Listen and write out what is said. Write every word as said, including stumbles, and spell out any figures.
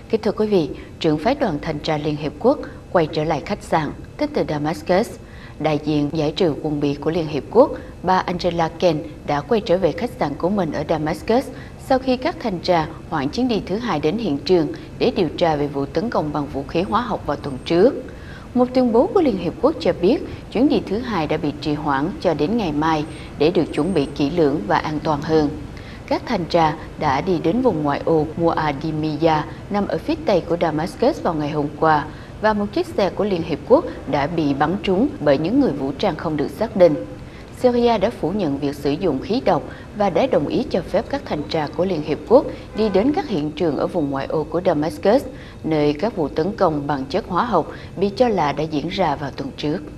Kính thưa quý vị, trưởng phái đoàn thanh tra Liên Hiệp Quốc quay trở lại khách sạn tính từ Damascus. Đại diện giải trừ quân bị của Liên Hiệp Quốc, bà Angela Kane đã quay trở về khách sạn của mình ở Damascus sau khi các thanh tra hoãn chuyến đi thứ hai đến hiện trường để điều tra về vụ tấn công bằng vũ khí hóa học vào tuần trước. Một tuyên bố của Liên Hiệp Quốc cho biết chuyến đi thứ hai đã bị trì hoãn cho đến ngày mai để được chuẩn bị kỹ lưỡng và an toàn hơn. Các thanh tra đã đi đến vùng ngoại ô Muadimiya nằm ở phía tây của Damascus vào ngày hôm qua và một chiếc xe của Liên Hiệp Quốc đã bị bắn trúng bởi những người vũ trang không được xác định. Syria đã phủ nhận việc sử dụng khí độc và đã đồng ý cho phép các thanh tra của Liên Hiệp Quốc đi đến các hiện trường ở vùng ngoại ô của Damascus, nơi các vụ tấn công bằng chất hóa học bị cho là đã diễn ra vào tuần trước.